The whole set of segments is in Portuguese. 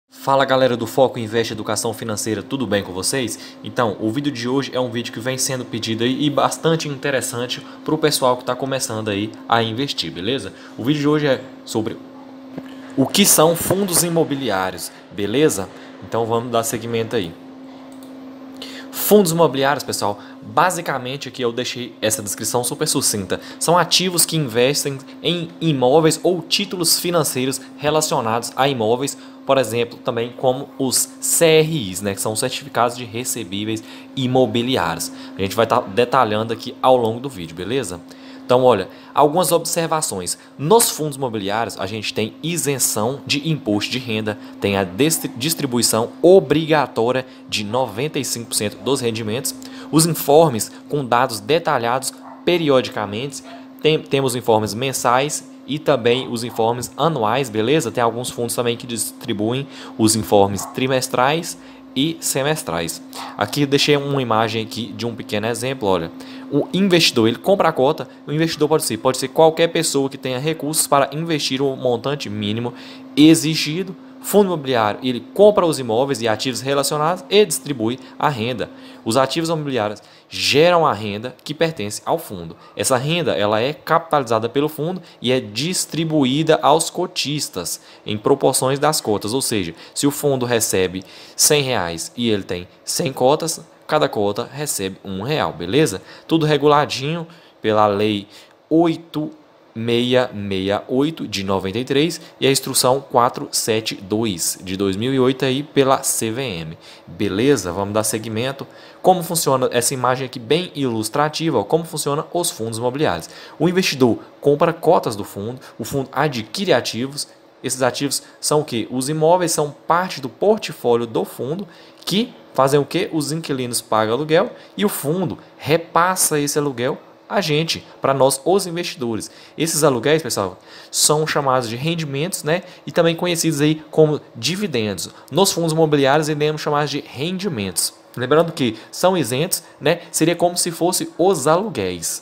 Fala galera do Foco Investe Educação Financeira, tudo bem com vocês? Então, o vídeo de hoje é um vídeo que vem sendo pedido aí e bastante interessante para o pessoal que está começando aí a investir, beleza? O vídeo de hoje é sobre o que são fundos imobiliários, beleza? Então vamos dar seguimento aí. Fundos imobiliários, pessoal, basicamente aqui eu deixei essa descrição super sucinta. São ativos que investem em imóveis ou títulos financeiros relacionados a imóveis, por exemplo, também como os CRIs, né, que são certificados de recebíveis imobiliários. A gente vai estar detalhando aqui ao longo do vídeo, beleza? Então, olha, algumas observações. Nos fundos imobiliários, a gente tem isenção de imposto de renda, tem a distribuição obrigatória de 95% dos rendimentos, os informes com dados detalhados periodicamente, temos informes mensais e também os informes anuais, beleza? Tem alguns fundos também que distribuem os informes trimestrais e semestrais. Aqui deixei uma imagem aqui de um pequeno exemplo, olha. O investidor, ele compra a cota, o investidor pode ser qualquer pessoa que tenha recursos para investir o montante mínimo exigido. Fundo imobiliário, ele compra os imóveis e ativos relacionados e distribui a renda. Os ativos imobiliários geram a renda que pertence ao fundo. Essa renda ela é capitalizada pelo fundo e é distribuída aos cotistas em proporções das cotas. Ou seja, se o fundo recebe R$100 e ele tem 100 cotas, cada cota recebe R$1, beleza? Tudo reguladinho pela lei 8668 de 93 e a instrução 472 de 2008 aí pela CVM. Beleza? Vamos dar seguimento. Como funciona essa imagem aqui bem ilustrativa, ó, como funciona os fundos imobiliários. O investidor compra cotas do fundo, o fundo adquire ativos. Esses ativos são o que? Os imóveis são parte do portfólio do fundo que fazem o que? Os inquilinos pagam aluguel e o fundo repassa esse aluguel a gente, para nós, os investidores. Esses aluguéis, pessoal, são chamados de rendimentos, né? E também conhecidos aí como dividendos. Nos fundos imobiliários, iremos chamar de rendimentos. Lembrando que são isentos, né? Seria como se fosse os aluguéis.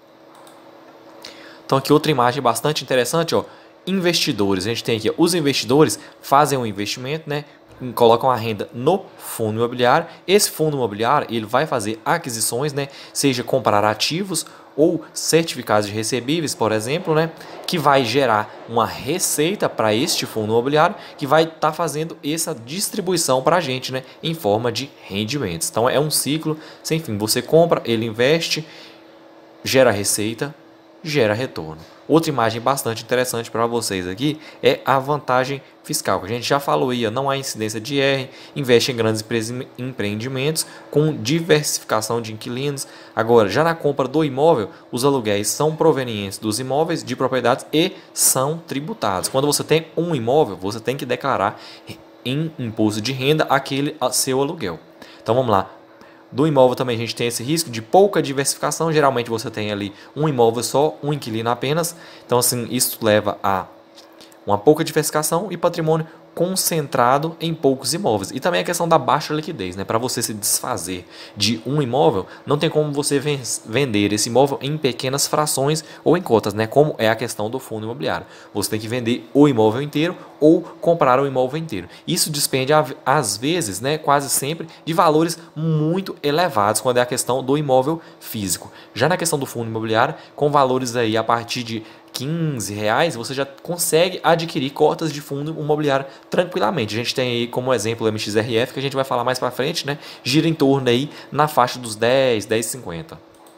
Então aqui outra imagem bastante interessante, ó. Investidores. A gente tem aqui, ó, os investidores fazem um investimento, né? Colocam a renda no fundo imobiliário. Esse fundo imobiliário ele vai fazer aquisições, né? Seja comprar ativos ou certificados de recebíveis, por exemplo, né? Que vai gerar uma receita para este fundo imobiliário que vai estar fazendo essa distribuição para a gente, né? Em forma de rendimentos. Então é um ciclo sem fim. Você compra, ele investe, gera receita, gera retorno. Outra imagem bastante interessante para vocês aqui é a vantagem fiscal, que a gente já falou aí, não há incidência de IR, investe em grandes empreendimentos com diversificação de inquilinos. Agora, já na compra do imóvel, os aluguéis são provenientes dos imóveis de propriedades e são tributados. Quando você tem um imóvel, você tem que declarar em imposto de renda aquele seu aluguel. Então vamos lá. Do imóvel também a gente tem esse risco de pouca diversificação. Geralmente você tem ali um imóvel só, um inquilino apenas. Então assim, isso leva a uma pouca diversificação e patrimônio concentrado em poucos imóveis. E também a questão da baixa liquidez, né? Para você se desfazer de um imóvel, não tem como você vender esse imóvel em pequenas frações ou em cotas, né? Como é a questão do fundo imobiliário. Você tem que vender o imóvel inteiro ou comprar o imóvel inteiro. Isso despende, às vezes, né, quase sempre, de valores muito elevados quando é a questão do imóvel físico. Já na questão do fundo imobiliário, com valores aí a partir de R$15, você já consegue adquirir cotas de fundo imobiliário tranquilamente. A gente tem aí como exemplo o MXRF, que a gente vai falar mais para frente, né? Gira em torno aí na faixa dos 10,50.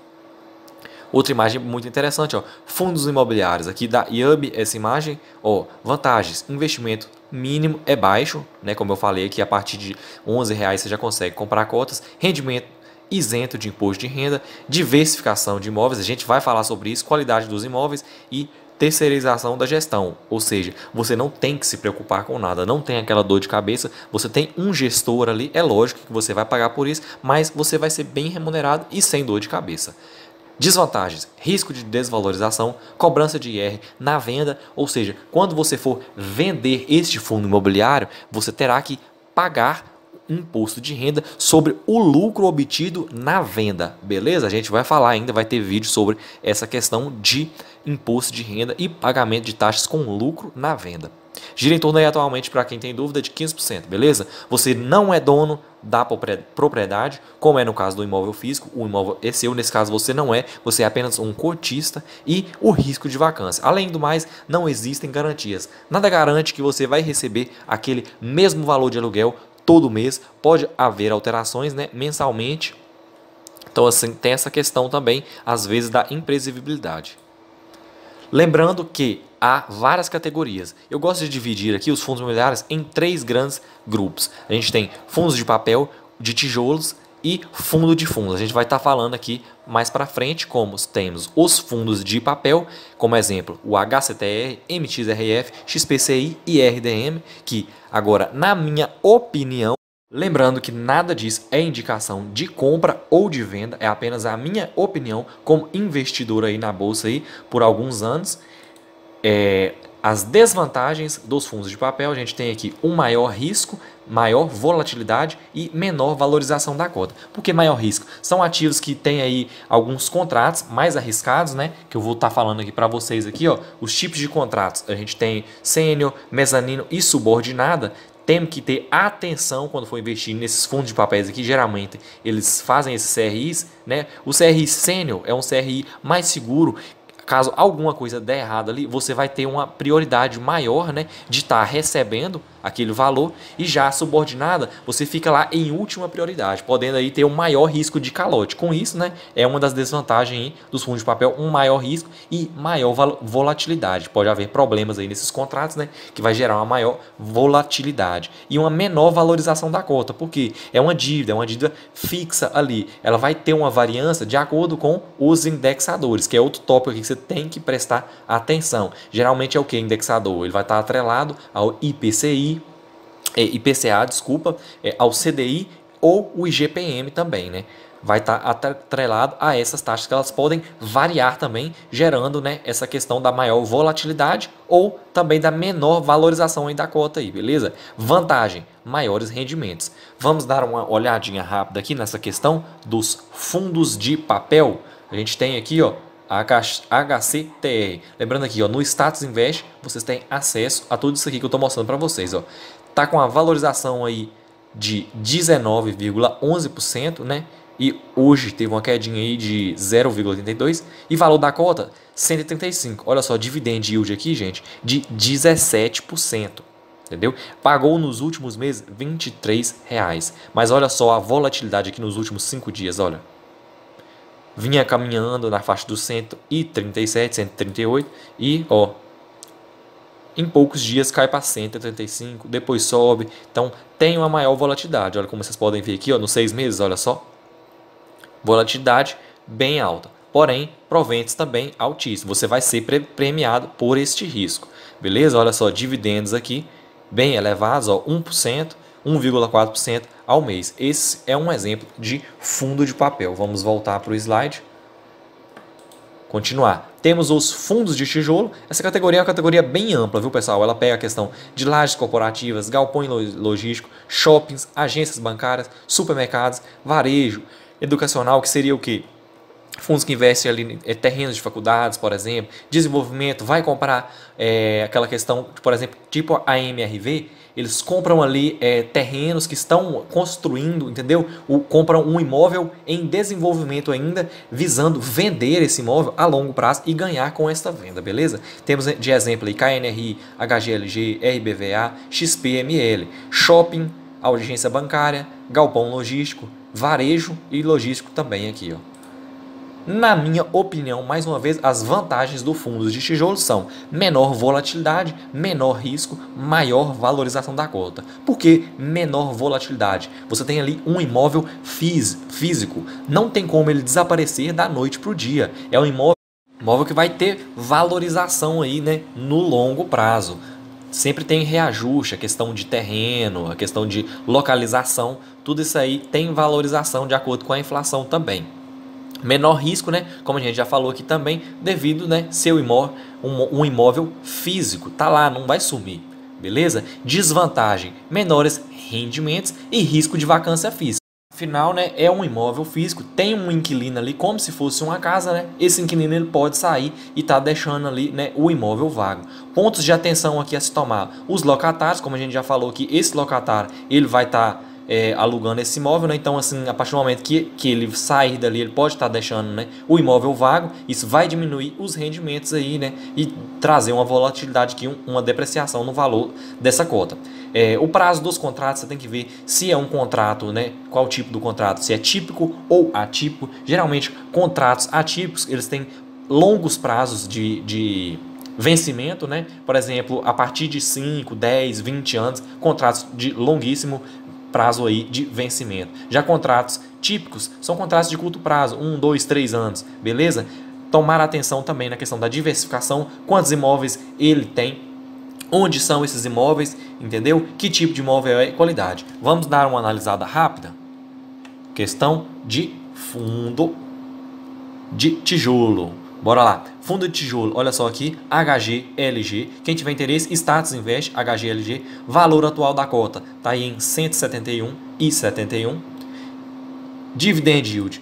Outra imagem muito interessante, ó, fundos imobiliários. Aqui da IUB essa imagem, ó, vantagens, investimento mínimo é baixo, né? Como eu falei aqui, a partir de R$11 você já consegue comprar cotas, rendimento isento de imposto de renda, diversificação de imóveis, a gente vai falar sobre isso, qualidade dos imóveis e terceirização da gestão, ou seja, você não tem que se preocupar com nada, não tem aquela dor de cabeça, você tem um gestor ali, é lógico que você vai pagar por isso, mas você vai ser bem remunerado e sem dor de cabeça. Desvantagens, risco de desvalorização, cobrança de IR na venda, ou seja, quando você for vender este fundo imobiliário, você terá que pagar imposto de renda sobre o lucro obtido na venda, beleza? A gente vai falar ainda, vai ter vídeo sobre essa questão de imposto de renda e pagamento de taxas com lucro na venda. Gira em torno aí atualmente, para quem tem dúvida, de 15%, beleza? Você não é dono da propriedade, como é no caso do imóvel físico, o imóvel é seu, nesse caso você não é, você é apenas um cotista e o risco de vacância. Além do mais, não existem garantias. Nada garante que você vai receber aquele mesmo valor de aluguel todo mês, pode haver alterações, né, mensalmente. Então assim, tem essa questão também, às vezes, da imprevisibilidade. Lembrando que há várias categorias. Eu gosto de dividir aqui os fundos imobiliários em 3 grandes grupos. A gente tem fundos de papel, de tijolos e fundo de fundos. A gente vai estar falando aqui mais para frente como temos os fundos de papel, como exemplo o HCTR, MXRF, XPCI e RDM, que agora, na minha opinião, lembrando que nada disso é indicação de compra ou de venda, é apenas a minha opinião como investidor aí na bolsa aí por alguns anos. As desvantagens dos fundos de papel, a gente tem aqui um maior risco, maior volatilidade e menor valorização da cota. Por que maior risco? São ativos que têm aí alguns contratos mais arriscados, né? Que eu vou estar falando aqui para vocês aqui, ó, os tipos de contratos. A gente tem sênior, mezanino e subordinada. Temos que ter atenção quando for investir nesses fundos de papéis aqui. Geralmente eles fazem esses CRIs, né? O CRI sênior é um CRI mais seguro. Caso alguma coisa der errado ali, você vai ter uma prioridade maior, né, de estar recebendo aquele valor, e já a subordinada você fica lá em última prioridade, podendo aí ter um maior risco de calote. Com isso, né, é uma das desvantagens aí dos fundos de papel, um maior risco e maior volatilidade. Pode haver problemas aí nesses contratos, né, que vai gerar uma maior volatilidade e uma menor valorização da cota, porque é uma dívida fixa ali. Ela vai ter uma variância de acordo com os indexadores, que é outro tópico aqui que você tem que prestar atenção. Geralmente é o que? Indexador. Ele vai estar atrelado ao IPCA, desculpa, ao CDI ou o IGPM também, né? Vai estar atrelado a essas taxas que elas podem variar também, gerando, né, essa questão da maior volatilidade ou também da menor valorização aí da cota aí, beleza? Vantagem, maiores rendimentos. Vamos dar uma olhadinha rápida aqui nessa questão dos fundos de papel. A gente tem aqui, ó, HCTR. Lembrando aqui, ó, no Status Invest vocês têm acesso a tudo isso aqui que eu estou mostrando para vocês, ó. Tá com a valorização aí de 19,11%, né? E hoje teve uma quedinha aí de 0,82 e valor da cota 135. Olha só, dividend yield aqui, gente, de 17%. Entendeu? Pagou nos últimos meses R$23. Mas olha só a volatilidade aqui nos últimos 5 dias, olha. Vinha caminhando na faixa dos 137, 138 e, ó, em poucos dias cai para 135, depois sobe. Então tem uma maior volatilidade. Olha como vocês podem ver aqui, ó, nos 6 meses, olha só. Volatilidade bem alta. Porém, proventos também altíssimos. Você vai ser premiado por este risco. Beleza? Olha só, dividendos aqui bem elevados, ó, 1%, 1,4% ao mês. Esse é um exemplo de fundo de papel. Vamos voltar para o slide. Continuar. Temos os fundos de tijolo. Essa categoria é uma categoria bem ampla, viu, pessoal? Ela pega a questão de lajes corporativas, galpões logísticos, shoppings, agências bancárias, supermercados, varejo, educacional, que seria o quê? Fundos que investem ali em terrenos de faculdades, por exemplo, desenvolvimento, vai comprar aquela questão, por exemplo, tipo a MRV, eles compram ali terrenos que estão construindo, entendeu? Compram um imóvel em desenvolvimento ainda, visando vender esse imóvel a longo prazo e ganhar com esta venda, beleza? Temos de exemplo aí KNRI, HGLG, RBVA, XPML, shopping, agência bancária, galpão logístico, varejo e logístico também aqui, ó. Na minha opinião, mais uma vez, as vantagens do fundo de tijolo são menor volatilidade, menor risco, maior valorização da cota. Por que menor volatilidade? Você tem ali um imóvel físico, não tem como ele desaparecer da noite para o dia. É um imóvel que vai ter valorização aí, né, no longo prazo. Sempre tem reajuste, a questão de terreno, a questão de localização, tudo isso aí tem valorização de acordo com a inflação também. Menor risco, né? Como a gente já falou aqui também, devido, né, ser um imóvel físico, tá lá, não vai sumir, beleza? Desvantagem, menores rendimentos e risco de vacância Afinal, né, é um imóvel físico, tem um inquilino ali como se fosse uma casa, né? Esse inquilino ele pode sair e tá deixando ali, né, o imóvel vago. Pontos de atenção aqui a se tomar: os locatários, como a gente já falou aqui, esse locatário ele vai estar alugando esse imóvel, né? Então, assim, a partir do momento que ele sair dali, ele pode estar deixando, né, o imóvel vago. Isso vai diminuir os rendimentos aí, né, e trazer uma volatilidade aqui, uma depreciação no valor dessa cota. O prazo dos contratos, você tem que ver se é um contrato, né, qual tipo do contrato, se é típico ou atípico. Geralmente, contratos atípicos, eles têm longos prazos de vencimento, né? Por exemplo, a partir de 5, 10, 20 anos, contratos de longuíssimo prazo aí de vencimento. Já contratos típicos são contratos de curto prazo, 1, 2, 3 anos, beleza? Tomar atenção também na questão da diversificação, quantos imóveis ele tem, onde são esses imóveis, entendeu? Que tipo de imóvel é e qualidade. Vamos dar uma analisada rápida? Questão de fundo de tijolo. Bora lá. Fundo de tijolo, olha só aqui, HGLG. Quem tiver interesse, Status Invest, HGLG. Valor atual da cota está aí em 171,71. Dividend Yield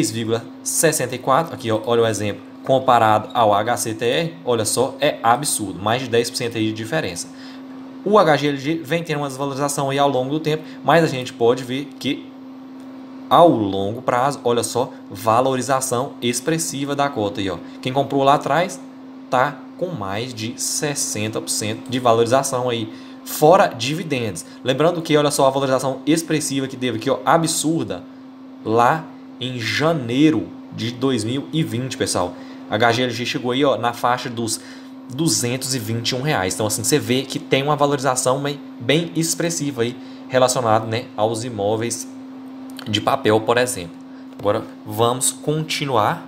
6,64. Aqui, ó, olha o exemplo. Comparado ao HCTR, olha só, é absurdo. Mais de 10% aí de diferença. O HGLG vem tendo uma desvalorização aí ao longo do tempo, mas a gente pode ver que ao longo prazo, olha só, valorização expressiva da cota aí, ó. Quem comprou lá atrás tá com mais de 60% de valorização aí, fora dividendos. Lembrando que, olha só, a valorização expressiva que teve aqui, ó, absurda, lá em janeiro de 2020, pessoal. A HGLG chegou aí, ó, na faixa dos R$221. Então, assim, você vê que tem uma valorização bem expressiva aí, relacionada, né, aos imóveis de papel, por exemplo. Agora vamos continuar.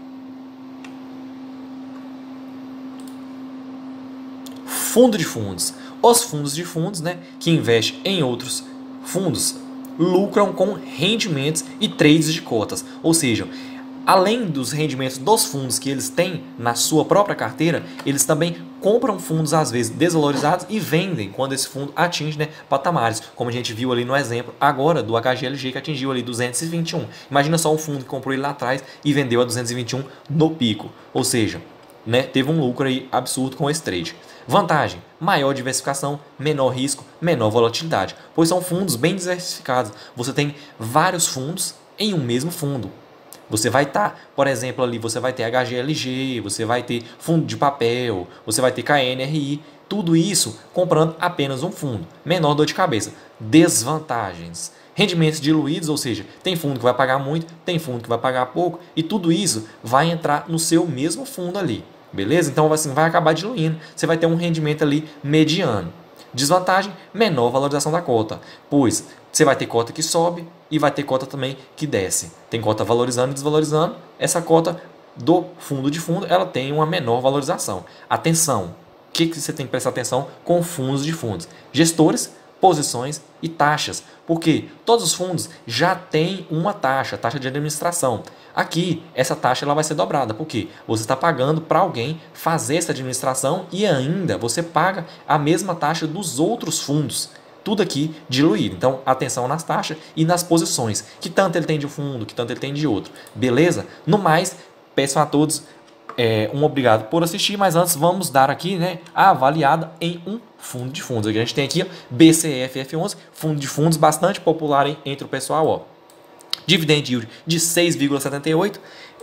Fundo de fundos. Os fundos de fundos, né, que investem em outros fundos, lucram com rendimentos e trades de cotas. Ou seja, além dos rendimentos dos fundos que eles têm na sua própria carteira, eles também compram fundos às vezes desvalorizados e vendem quando esse fundo atinge, né, patamares, como a gente viu ali no exemplo agora do HGLG, que atingiu ali 221. Imagina só um fundo que comprou ele lá atrás e vendeu a 221 no pico. Ou seja, né, teve um lucro aí absurdo com esse trade. Vantagem: maior diversificação, menor risco, menor volatilidade, pois são fundos bem diversificados. Você tem vários fundos em um mesmo fundo. Você vai estar, por exemplo, ali você vai ter HGLG, você vai ter fundo de papel, você vai ter KNRI, tudo isso comprando apenas um fundo. Menor dor de cabeça. Desvantagens: rendimentos diluídos, ou seja, tem fundo que vai pagar muito, tem fundo que vai pagar pouco, e tudo isso vai entrar no seu mesmo fundo ali, beleza? Então assim, vai acabar diluindo, você vai ter um rendimento ali mediano. Desvantagem: menor valorização da cota, pois você vai ter cota que sobe e vai ter cota também que desce. Tem cota valorizando e desvalorizando. Essa cota do fundo de fundo, ela tem uma menor valorização. Atenção, o que você tem que prestar atenção com fundos de fundos? Gestores, posições e taxas. Porque todos os fundos já têm uma taxa de administração. Aqui, essa taxa ela vai ser dobrada. Porque você está pagando para alguém fazer essa administração e ainda você paga a mesma taxa dos outros fundos. Tudo aqui diluído. Então, atenção nas taxas e nas posições. Que tanto ele tem de um fundo, que tanto ele tem de outro. Beleza? No mais, peço a todos um obrigado por assistir. Mas antes, vamos dar aqui, né, a avaliada em um fundo de fundos. A gente tem aqui, ó, BCFF11, fundo de fundos bastante popular entre o pessoal. Ó. Dividend yield de 6,78.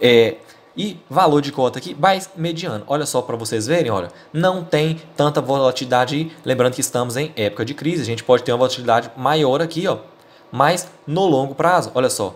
E valor de cota aqui, mais mediano. Olha só para vocês verem, olha, não tem tanta volatilidade aí. Lembrando que estamos em época de crise, a gente pode ter uma volatilidade maior aqui, ó. Mas no longo prazo, olha só,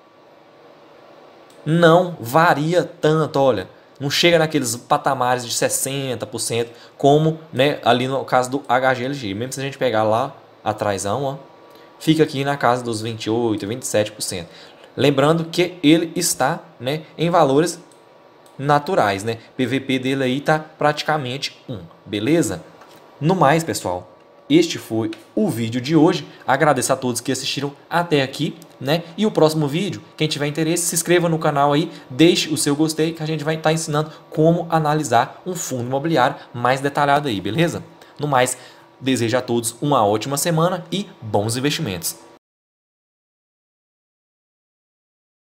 não varia tanto, olha. Não chega naqueles patamares de 60% como, né, ali no caso do HGLG. Mesmo se a gente pegar lá atrásão, ó, fica aqui na casa dos 28%, 27%. Lembrando que ele está, né, em valores naturais, né? PVP dele aí está praticamente 1, beleza? No mais, pessoal, este foi o vídeo de hoje. Agradeço a todos que assistiram até aqui, né? E o próximo vídeo, quem tiver interesse, se inscreva no canal aí, deixe o seu gostei, que a gente vai estar ensinando como analisar um fundo imobiliário mais detalhado aí, beleza? No mais, desejo a todos uma ótima semana e bons investimentos.